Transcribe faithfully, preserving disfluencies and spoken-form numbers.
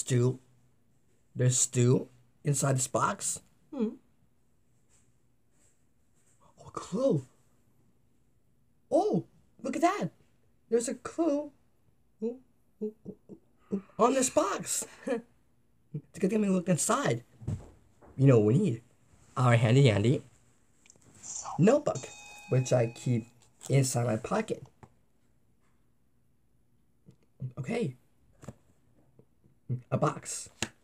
stew. There's stew inside this box. Hmm. Oh, clue. Oh, look at that. There's a clue ooh, ooh, ooh, ooh, on this box. It's gonna get me look inside. You know what we need? Our handy dandy notebook, which I keep inside my pocket. Okay. A box.